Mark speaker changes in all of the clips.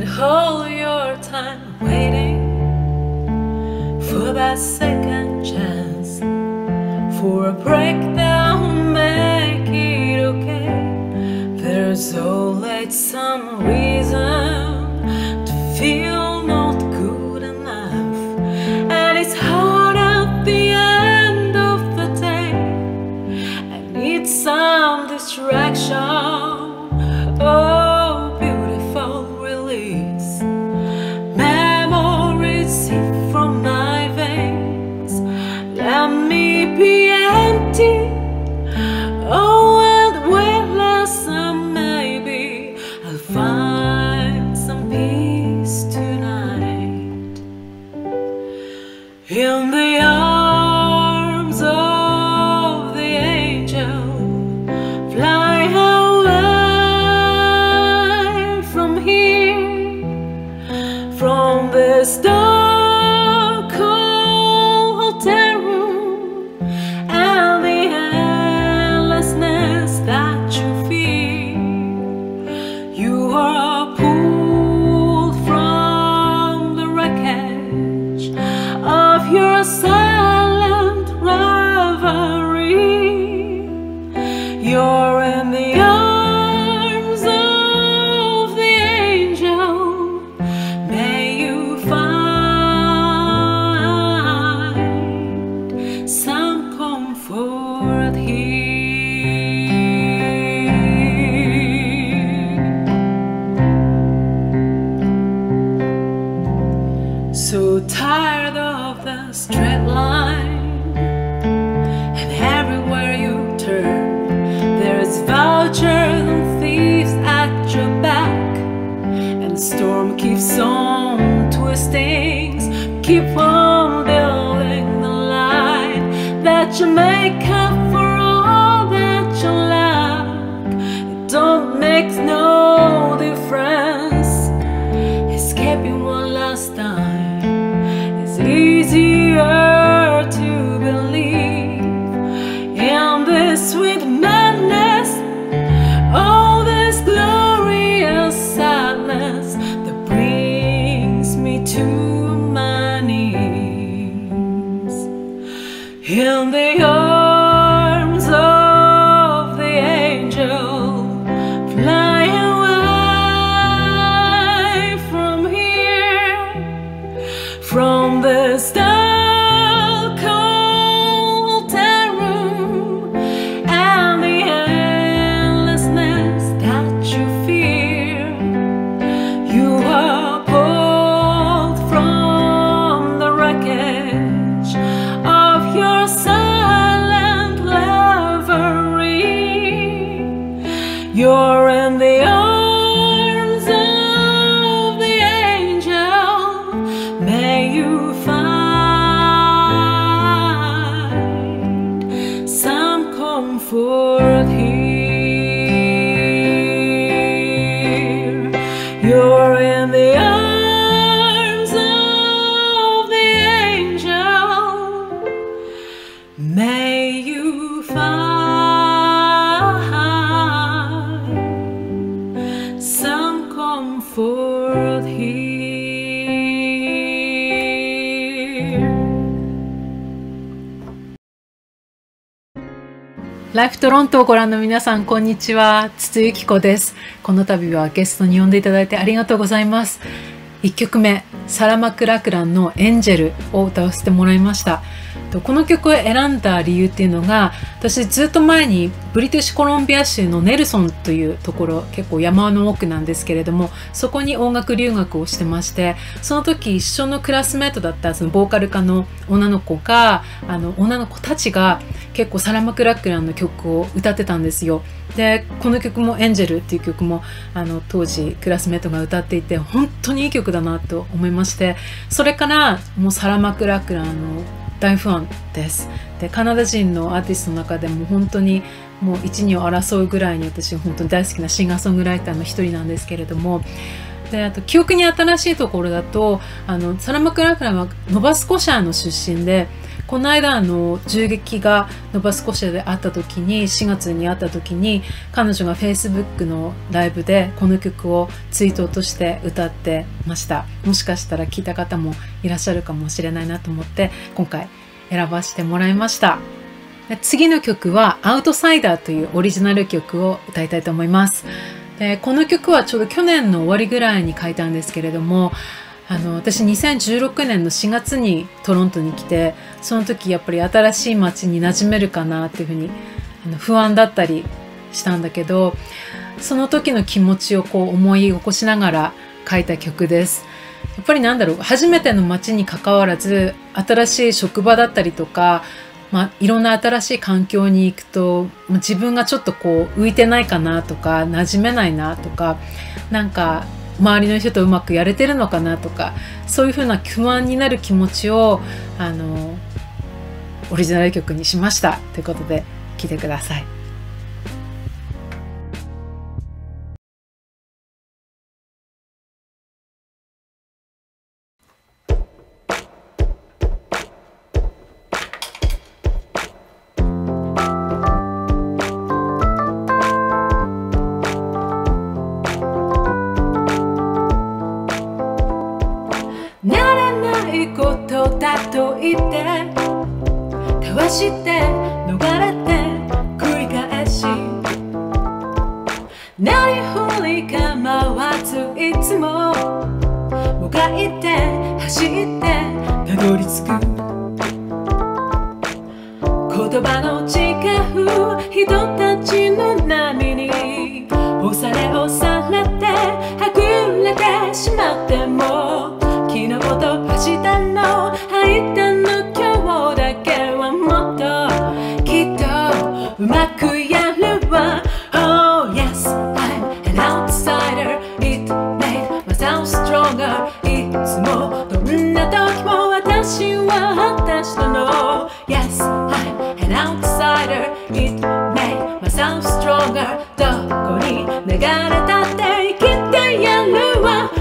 Speaker 1: all your time waiting for that second chance, for a breakdown, make it okay. There's always some reason to feel not good enough, and it's hard at the end of the day. I need some distraction. Oh, beautiful release. Memories sip from my veins. Let me be empty. Oh, and weightless, and maybe I'll find some peace tonight. In the arms of the angel, fly away from here, from this dark cold hotel room, and the endlessness that you feel. You are pulled from the wreckage of your silent reverie. You're in the arms of the angel. May you find some comfort here. So tired of the straight line, and everywhere you turn there's vultures and thieves at your back, and the storm keeps on twisting. Keep on building the line that you make up for all that you lack. It don't make no difference. Escaping one last time is easier to believe. In this sweet madness, all this glorious sadness that brings me to my knees. In the arms of the angel, fly away from here, from this dark cold hotel room, and the endlessness that you fear. You are pulled from the wreckage of your silent reverie. You're in the arms of the angel. May you find some comfort here. You're in the arms of the angel. May you find some comfort here. ライフトロントをご覧の皆さん、こんにちは。筒井由紀子です。この度はゲストに呼んでいただいてありがとうございます。1曲目、サラ・マクラクランのエンジェルを歌わせてもらいました。この曲を選んだ理由っていうのが、私ずっと前にブリティッシュコロンビア州のネルソンというところ、結構山の奥なんですけれども、そこに音楽留学をしてまして、その時一緒のクラスメートだったそのボーカル科の女の子が、女の子たちが結構サラ・マクラクランの曲を歌ってたんですよ。で、この曲もエンジェルっていう曲も当時クラスメートが歌っていて、本当にいい曲だなと思いまして、それからもうサラ・マクラクランの大ファンです。で、カナダ人のアーティストの中でも本当にもう一二を争うぐらいに私本当に大好きなシンガーソングライターの一人なんですけれども、であと記憶に新しいところだとサラ・マクラクランはノバスコシャーの出身で、 この間銃撃がノバスコシアであった時に、4月にあった時に、彼女が Facebook のライブでこの曲を追悼として歌ってました。もしかしたら聞いた方もいらっしゃるかもしれないなと思って、今回選ばせてもらいました。次の曲はアウトサイダーというオリジナル曲を歌いたいと思います。でこの曲はちょうど去年の終わりぐらいに書いたんですけれども、私2016年の4月にトロントに来て、その時やっぱり新しい街に馴染めるかなっていうふうに不安だったりしたんだけど、その時の気持ちをこう思い起こしながら書いた曲です。やっぱり初めての街に関わらず、新しい職場だったりとか、いろんな新しい環境に行くと、自分がちょっとこう浮いてないかなとか、馴染めないなとか、周りの人とうまくやれてるのかなとか、そういうふうな不安になる気持ちをオリジナル曲にしましたということで聴いてください。ことだと言ってかわして逃れて繰り返し、なりふり構わずいつももがいて走ってたどり着く、言葉の違う人たちの波に押されてはぐれてしまっても、昨日と明日の間の今日だけはもっときっとうまくやるわ。 Oh yes, I'm an outsider. It made myself stronger. いつもどんな時も私は私なの。 Yes, I'm an outsider. It made myself stronger. どこに流れたって生きてやるわ。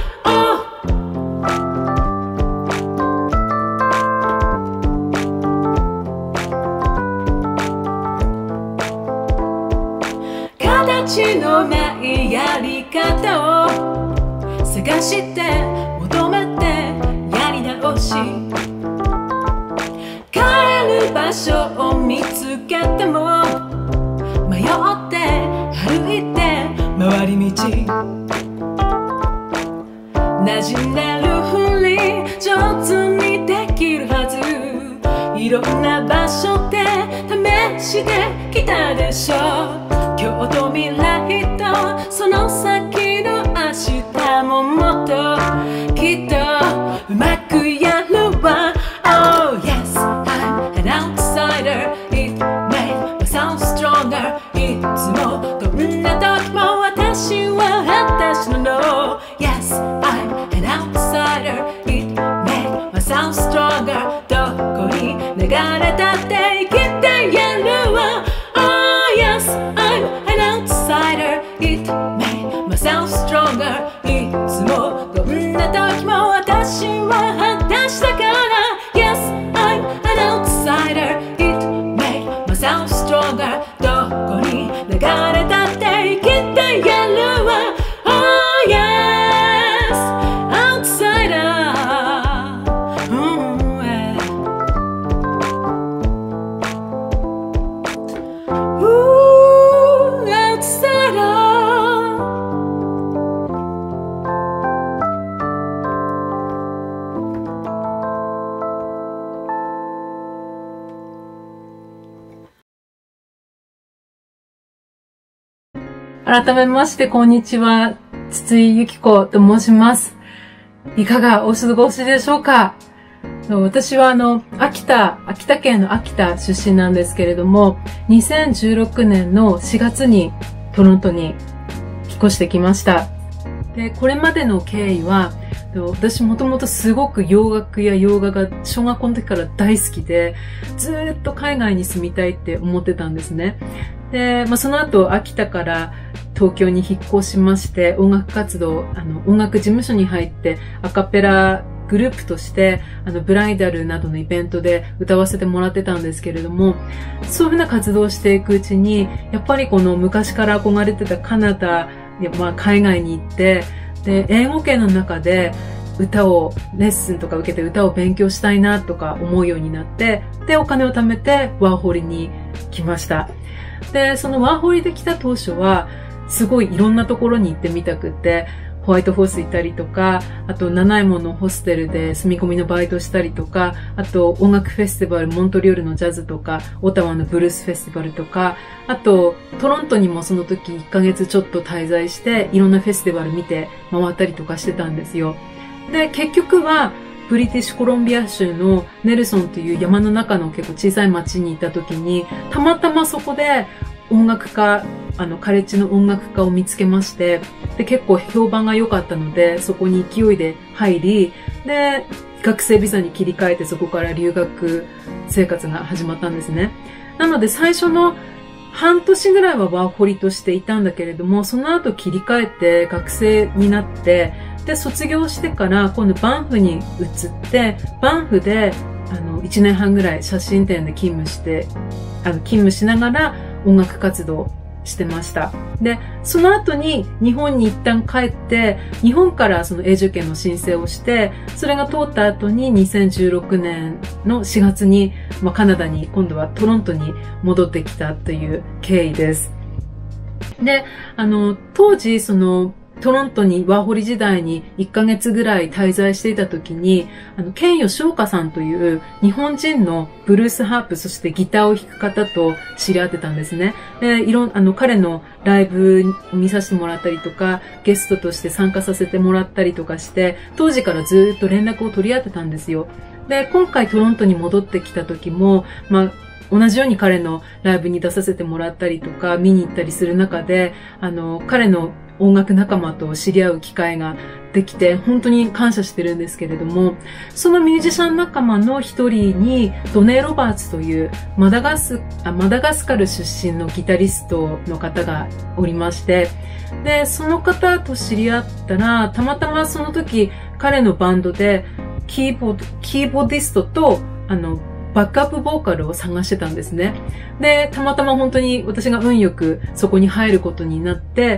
Speaker 1: 形のないやり方を探して求めてやり直し、帰る場所を見つけても迷って歩いて回り道、馴染んでるふり上手にできるはず、いろんな場所で試してきたでしょ。今日と未来とその先の明日ももっときっとうまくやるわ。 Oh yes, I'm an outsider. It made myself stronger. いつもどんな時も私は私なの。 Yes, I'm an outsider. It made myself stronger. どこに流れたって生きてやるわ。 Oh yes, I'm an outsider. It made myself stronger. いつもどんな時も私は私だから。 Yes, I'm an outsider. It made myself stronger. どこに流れたって生きてやるわ。 Oh yes, outsider.改めましてこんにちは、筒井由紀子と申します。いかがお過ごしでしょうか。私は秋田県の秋田出身なんですけれども、2016年の4月にトロントに引っ越してきました。で、これまでの経緯は、私もともとすごく洋楽や洋画が小学校の時から大好きで、ずーっと海外に住みたいって思ってたんですね。で、その後秋田から東京に引っ越しまして、音楽活動、音楽事務所に入ってアカペラグループとして、ブライダルなどのイベントで歌わせてもらってたんですけれども、そういうふうな活動をしていくうちに、やっぱりこの昔から憧れてたカナダ、海外に行って、で、英語圏の中で歌を、レッスンとか受けて歌を勉強したいなとか思うようになって、で、お金を貯めてワーホリに来ました。で、そのワーホリで来た当初は、すごいいろんなところに行ってみたくって、ホワイトホース行ったりとか、あと、ナナイモのホステルで住み込みのバイトしたりとか、あと、音楽フェスティバル、モントリオールのジャズとか、オタワのブルースフェスティバルとか、あと、トロントにもその時1ヶ月ちょっと滞在して、いろんなフェスティバル見て回ったりとかしてたんですよ。で、結局は、ブリティッシュコロンビア州のネルソンという山の中の結構小さい町に行った時に、たまたまそこで音楽家、カレッジの音楽家を見つけまして、で、結構評判が良かったので、そこに勢いで入り、で、学生ビザに切り替えてそこから留学生活が始まったんですね。なので最初の半年ぐらいはワーホリとしていたんだけれども、その後切り替えて学生になって、で、卒業してから今度バンフに移って、バンフで、1年半ぐらい写真展で勤務しながら音楽活動してました。で、その後に日本に一旦帰って、日本からその永住権の申請をして、それが通った後に2016年の4月に、カナダに今度はトロントに戻ってきたという経緯です。で、当時トロントにワーホリ時代に1ヶ月ぐらい滞在していた時に、ケン吉岡さんという日本人のブルースハープ、そしてギターを弾く方と知り合ってたんですね。で、彼のライブ見させてもらったりとか、ゲストとして参加させてもらったりとかして、当時からずっと連絡を取り合ってたんですよ。で、今回トロントに戻ってきた時も、同じように彼のライブに出させてもらったりとか、見に行ったりする中で、彼の音楽仲間と知り合う機会ができて、本当に感謝してるんですけれども、そのミュージシャン仲間の一人に、ドネ・ロバーツというマダガスカル出身のギタリストの方がおりまして、で、その方と知り合ったら、たまたまその時、彼のバンドで、キーボーディストと、バックアップボーカルを探してたんですね。で、たまたま本当に私が運よくそこに入ることになって、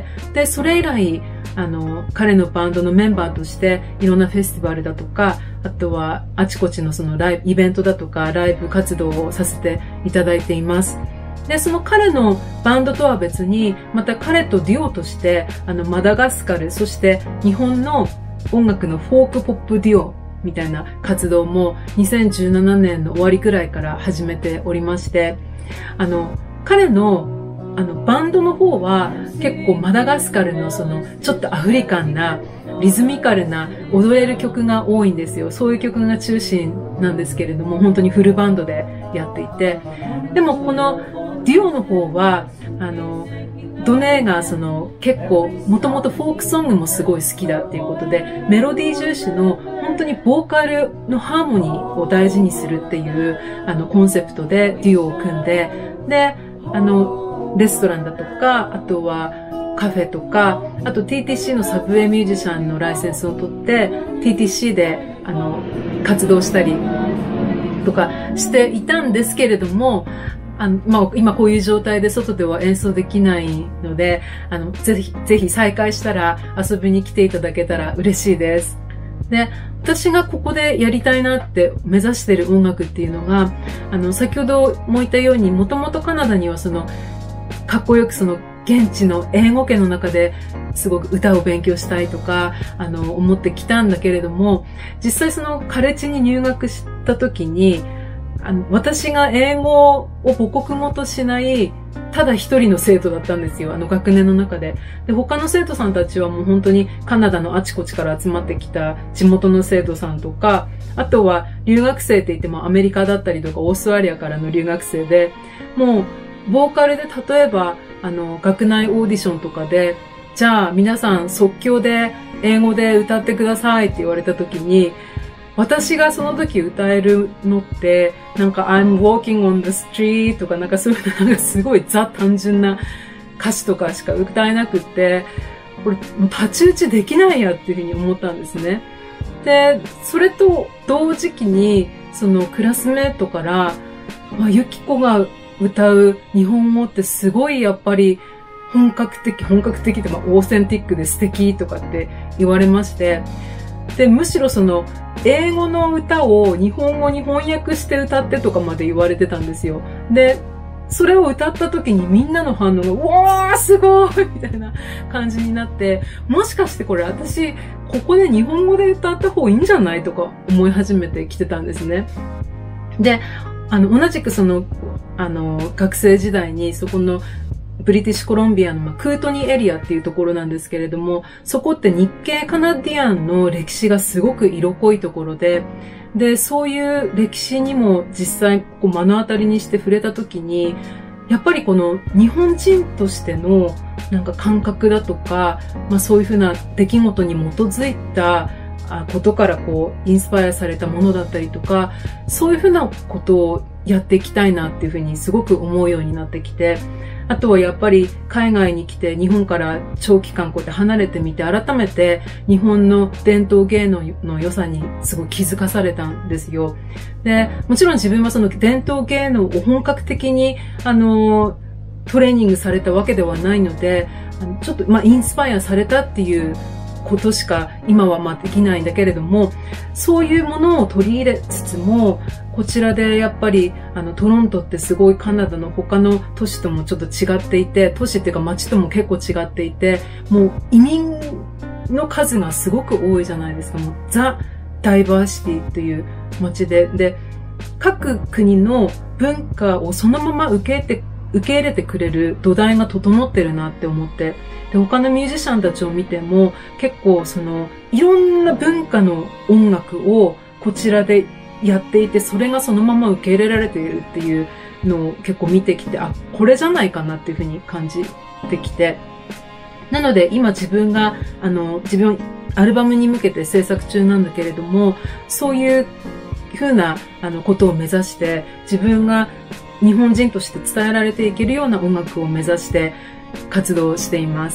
Speaker 1: で、それ以来、彼のバンドのメンバーとして、いろんなフェスティバルだとか、あとは、あちこちのそのイベントだとか、ライブ活動をさせていただいています。で、その彼のバンドとは別に、また彼とデュオとして、マダガスカル、そして日本の音楽のフォークポップデュオ、みたいな活動も2017年の終わりくらいから始めておりまして、彼のバンドの方は結構マダガスカルのちょっとアフリカンなリズミカルな踊れる曲が多いんですよ。そういう曲が中心なんですけれども、本当にフルバンドでやっていて、でもこのデュオの方はドネが結構もともとフォークソングもすごい好きだっていうことで、メロディー重視の本当にボーカルのハーモニーを大事にするっていうコンセプトでデュオを組んで、で、レストランだとか、あとはカフェとか、あと TTC のサブウェイミュージシャンのライセンスを取って、TTC で活動したりとかしていたんですけれども、今こういう状態で外では演奏できないので、ぜひ再開したら遊びに来ていただけたら嬉しいです。で、私がここでやりたいなって目指している音楽っていうのが、先ほども言ったように、もともとカナダにはかっこよく現地の英語圏の中ですごく歌を勉強したいとか、思ってきたんだけれども、実際カレッジに入学した時に、私が英語を母国語としない、ただ一人の生徒だったんですよ。学年の中で。で、他の生徒さんたちはもう本当にカナダのあちこちから集まってきた地元の生徒さんとか、あとは留学生って言ってもアメリカだったりとかオーストラリアからの留学生で、もう、ボーカルで例えば、学内オーディションとかで、じゃあ皆さん即興で英語で歌ってくださいって言われた時に、私がその時歌えるのって、なんか I'm walking on the street とかなんかそういうなんかすごいザ単純な歌詞とかしか歌えなくって、これもう太刀打ちできないやっていうふうに思ったんですね。 で、それと同時期に、そのクラスメートから、ユキコが歌う日本語ってすごいやっぱり本格的ってオーセンティックで素敵とかって言われまして、で、むしろその英語の歌を日本語に翻訳して歌ってとかまで言われてたんですよ。で、それを歌った時にみんなの反応が、うわーすごいみたいな感じになって、もしかしてこれ私、ここで日本語で歌った方がいいんじゃないとか思い始めてきてたんですね。で、同じくその、学生時代にそこのブリティッシュコロンビアのクートニーエリアっていうところなんですけれども、そこって日系カナディアンの歴史がすごく色濃いところで、で、そういう歴史にも実際こう目の当たりにして触れたときに、やっぱりこの日本人としてのなんか感覚だとか、そういうふうな出来事に基づいたことからこうインスパイアされたものだったりとか、そういうふうなことをやっていきたいなっていうふうにすごく思うようになってきて、あとはやっぱり海外に来て日本から長期間こうやって離れてみて改めて日本の伝統芸能の良さにすごい気づかされたんですよ。で、もちろん自分はその伝統芸能を本格的にトレーニングされたわけではないので、ちょっとインスパイアされたっていうことしか今はできないんだけれども、そういうものを取り入れつつも、こちらでやっぱりトロントってすごいカナダの他の都市ともちょっと違っていて、都市っていうか街とも結構違っていて、もう移民の数がすごく多いじゃないですか。もうザ・ダイバーシティっていう街で、で、各国の文化をそのまま受け入れてくれる土台が整ってるなって思って、で、他のミュージシャンたちを見ても結構そのいろんな文化の音楽をこちらでやっていて、それがそのまま受け入れられているっていうのを結構見てきて、これじゃないかなっていうふうに感じてきて、なので今自分アルバムに向けて制作中なんだけれども、そういうふうなことを目指して自分が日本人として伝えられていけるような音楽を目指して活動しています。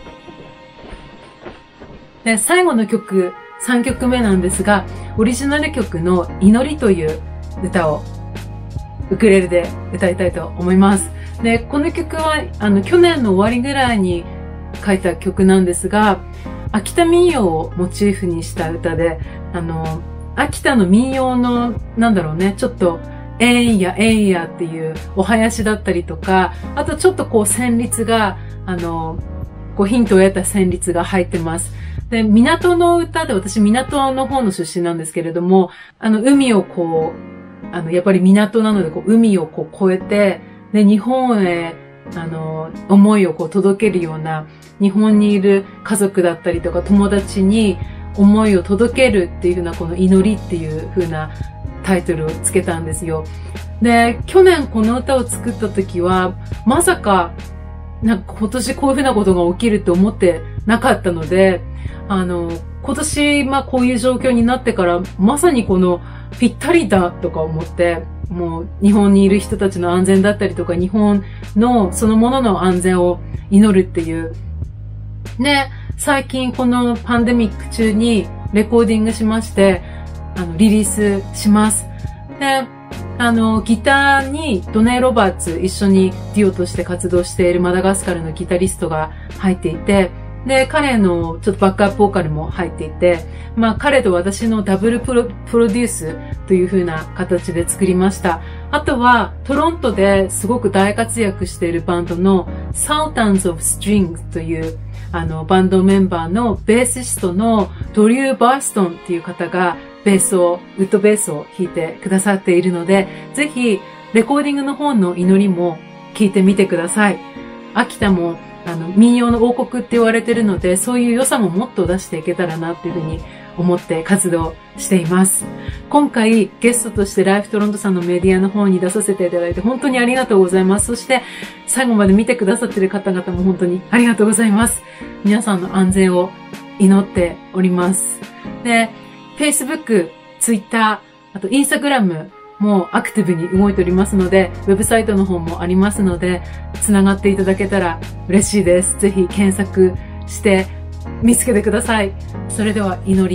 Speaker 1: で、最後の曲、3曲目なんですが、オリジナル曲の祈りという歌をウクレレで歌いたいと思います。で、この曲は去年の終わりぐらいに書いた曲なんですが、秋田民謡をモチーフにした歌で、秋田の民謡のちょっとえんやえんやっていうお囃子だったりとか、あとちょっとこう旋律が、こうヒントを得た旋律が入ってます。で、港の歌で、私港の方の出身なんですけれども、海をこう、やっぱり港なのでこう海をこう越えて、で、日本へ、思いをこう届けるような、日本にいる家族だったりとか友達に思いを届けるっていう風なこの祈りっていう風なタイトルをつけたんですよ。で、去年この歌を作った時は、まさか、今年こういう風なことが起きると思ってなかったので、今年、こういう状況になってから、まさにこのぴったりだとか思って、もう日本にいる人たちの安全だったりとか、日本のそのものの安全を祈るっていう。で、最近このパンデミック中にレコーディングしまして、リリースします。で、ギターにドネ・ロバーツ、一緒にデュオとして活動しているマダガスカルのギタリストが入っていて、で、彼のちょっとバックアップボーカルも入っていて、彼と私のダブルプロデュースという風な形で作りました。あとは、トロントですごく大活躍しているバンドの Sultans of Strings というバンドメンバーのベーシストのドリュー・バーストンっていう方がウッドベースを弾いてくださっているので、ぜひレコーディングの方の祈りも聴いてみてください。秋田も民謡の王国って言われているので、そういう良さももっと出していけたらなっていうふうに思って活動しています。今回ゲストとしてライフトロントさんのメディアの方に出させていただいて本当にありがとうございます。そして最後まで見てくださっている方々も本当にありがとうございます。皆さんの安全を祈っております。で、Facebook、Twitter、あと Instagram もアクティブに動いておりますので、ウェブサイトの方もありますので、つながっていただけたら嬉しいです。ぜひ検索して見つけてください。それでは祈り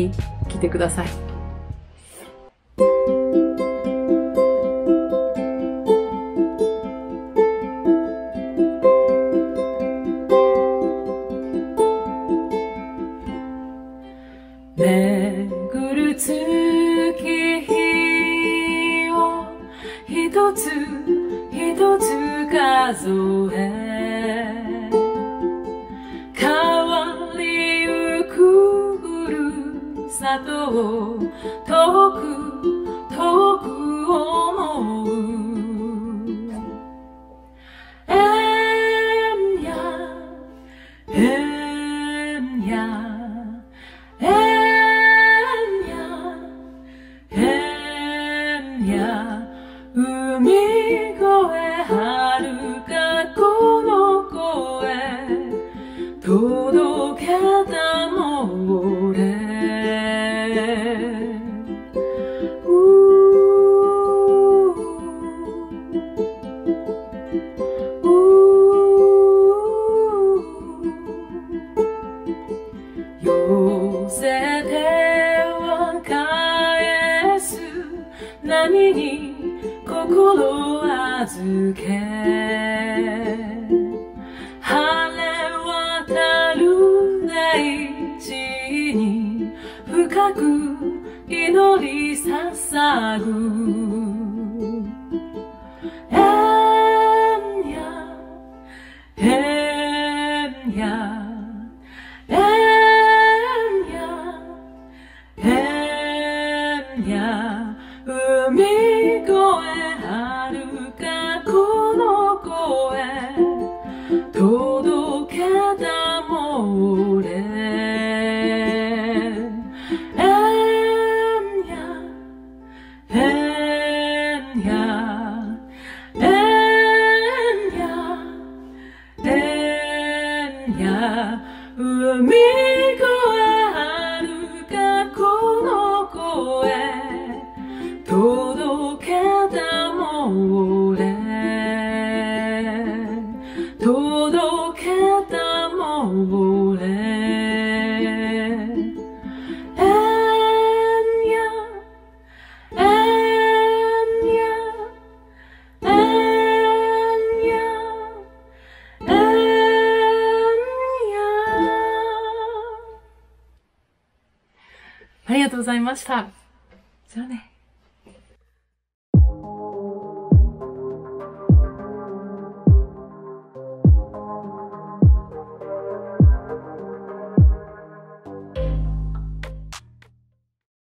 Speaker 1: 聞いてください。めぐる月日を一つ一つ数え、変わりゆくふるさとを遠く遠く思う。えんやえんや海越えはるかこの声届けたもれ。寄せては返す波に心預け、晴れ渡る大地に深く祈り捧ぐ。えんやえんやえんやえんや海越えはるかこの声届けたもれ。えんやえんやえんやえんや海越えはるかこの声届けたもれ。届けたもれ。えんやえんやえんやえんや。ありがとうございました。じゃあね。